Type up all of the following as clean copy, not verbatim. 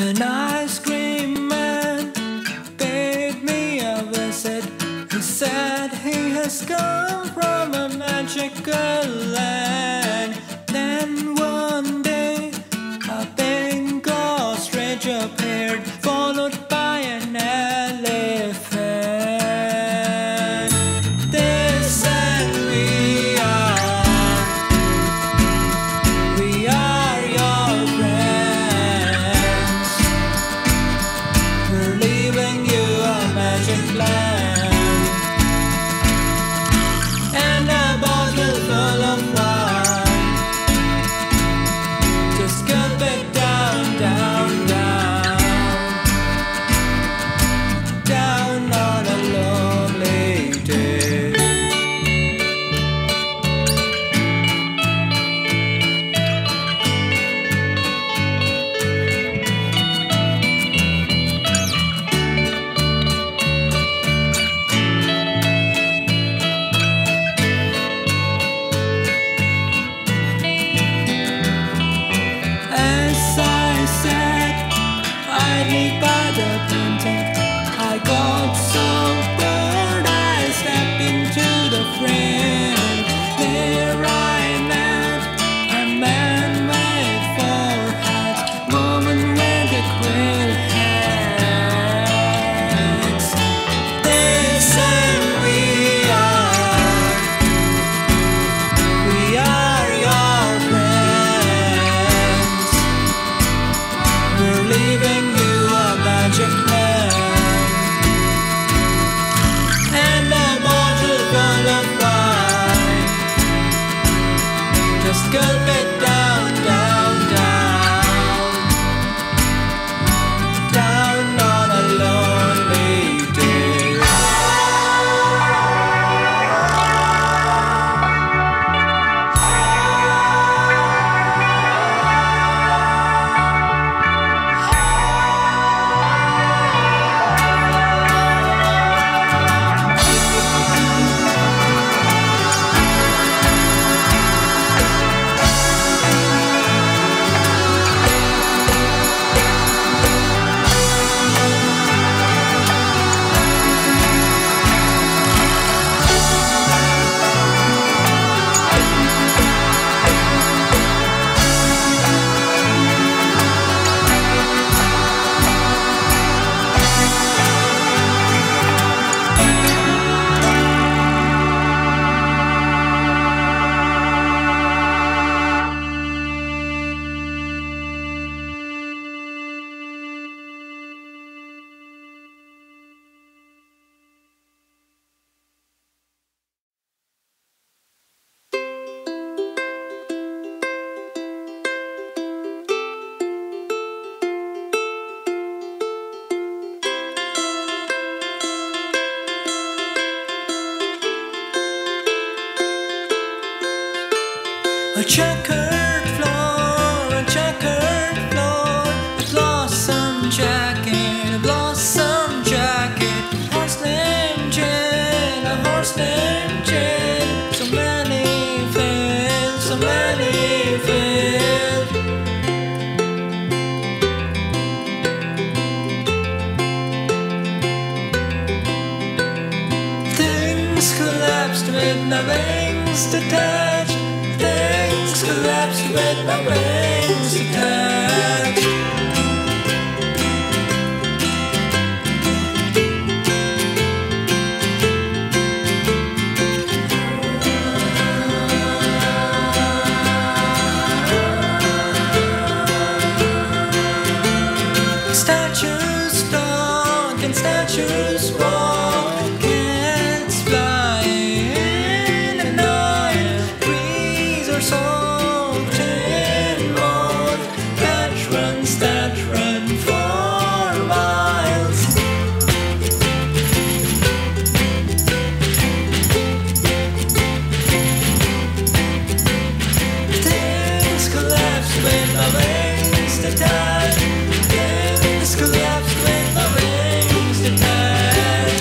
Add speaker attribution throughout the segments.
Speaker 1: An ice cream man paid me a visit. He said he has come from a magical land. Then one day a pink ostrich appeared, followed by an elephant. They said we are your friends. We're leaving you a magic land and a bottle full of wine. Just gulp it down, down, down, down on a lonely day. As I sat idly by the painting, I got so bored I stepped into the frame. There I met a man with forehead, woman with a quill hands. They said we are your friends. We're leaving you a magic land and a bottle full of wine. Just gulp it down, down, down, down on a lonely day. A checkered floor, a checkered floor, a blossom jacket, a blossom jacket, horse named Jane, a horse named Jane. So many failed, so many failed. Things collapsed with no wings detached. Things collapsed with my wings detached. Statues talk and statues walk. Cats fly in the night. Trees are salt and mold. That run for miles. Things collapse when my wings detach. Things collapse when my wings detach.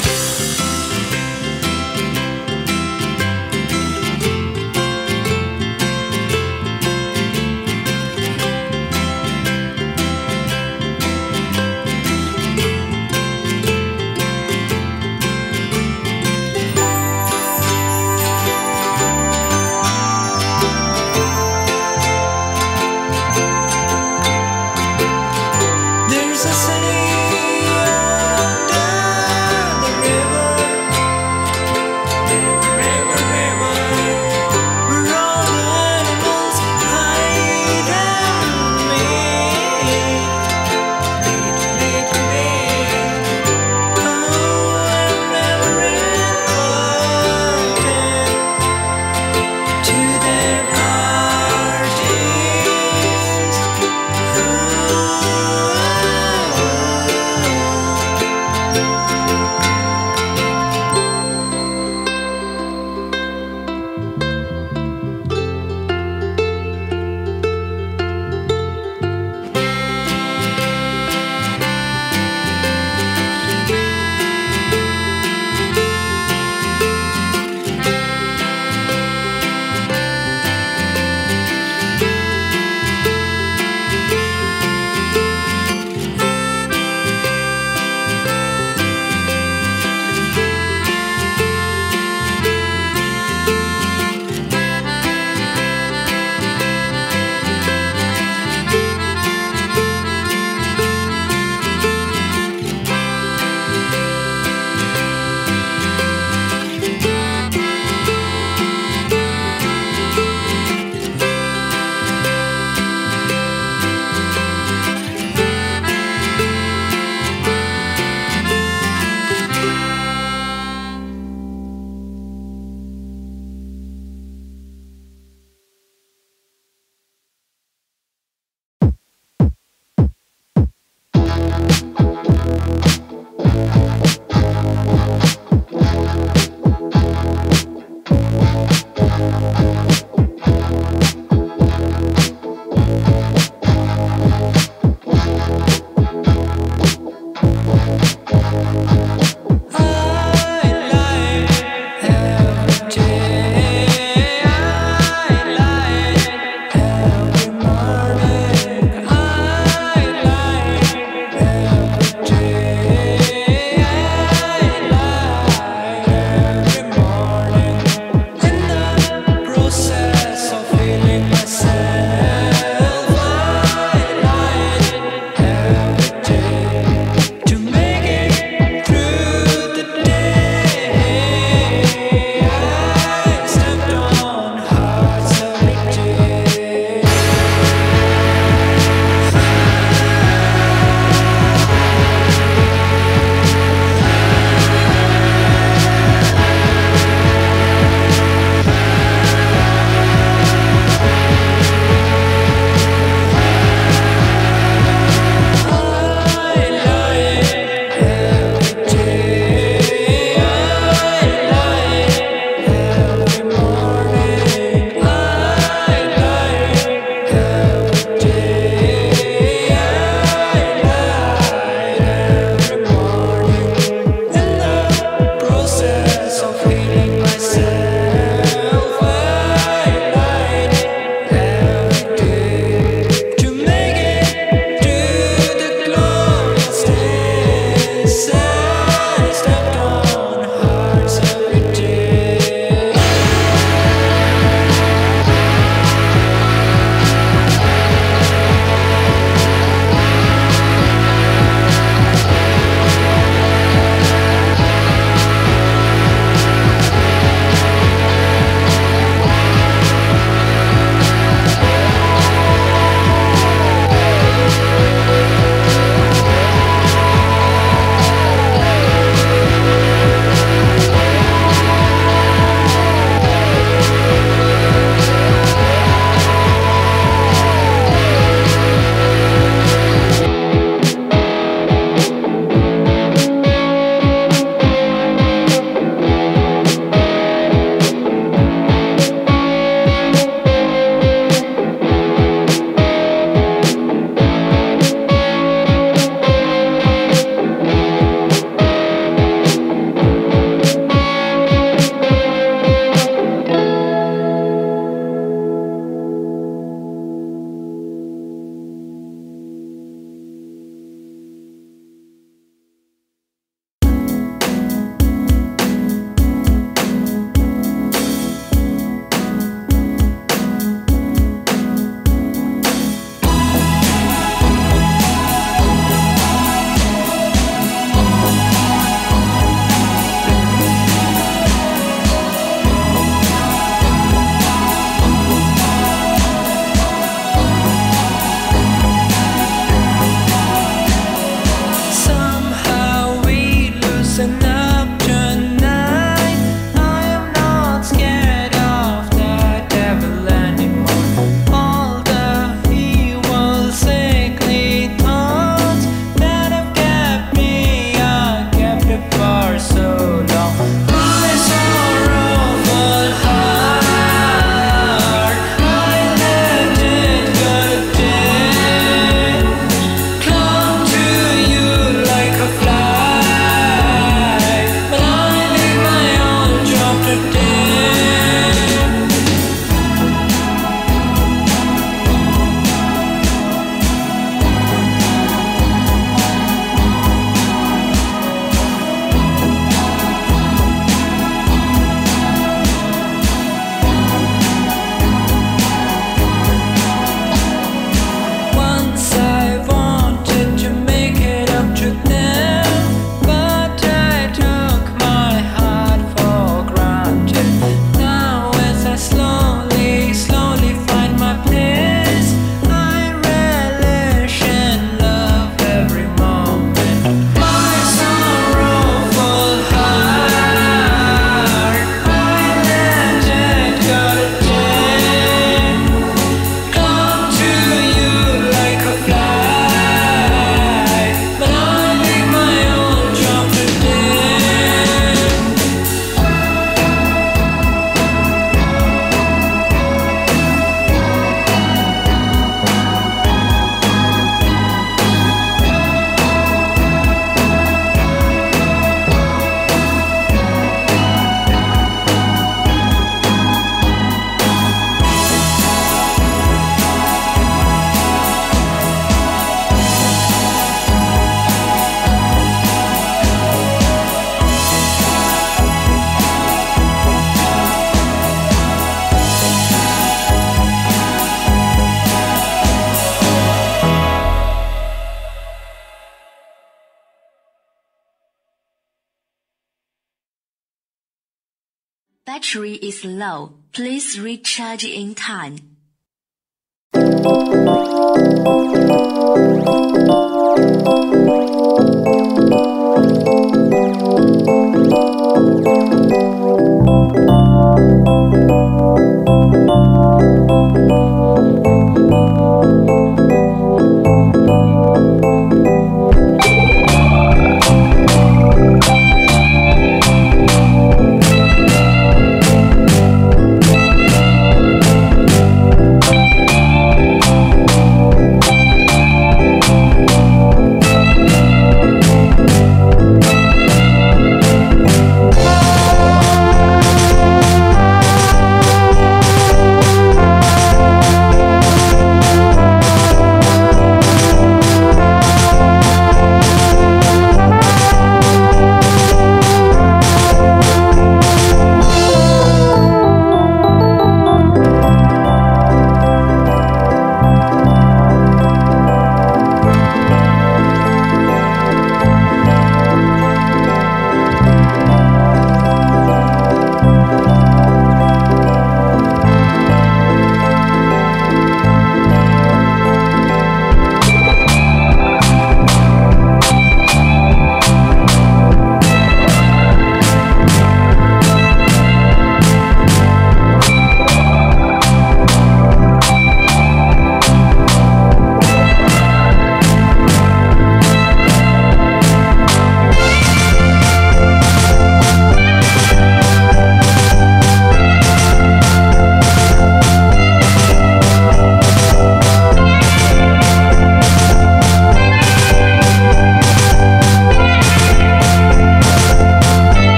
Speaker 2: Battery is low. Please recharge in time.